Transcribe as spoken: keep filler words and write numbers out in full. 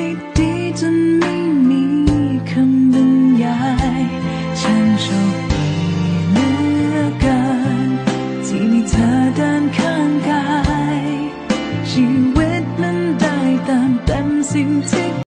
ดีจนไม่มีคำบรรยายฉันโชคดีเหลือเกินที่มีเธอเดินข้างกายชีวิตนั้นได้เติมเต็มสิ่งที่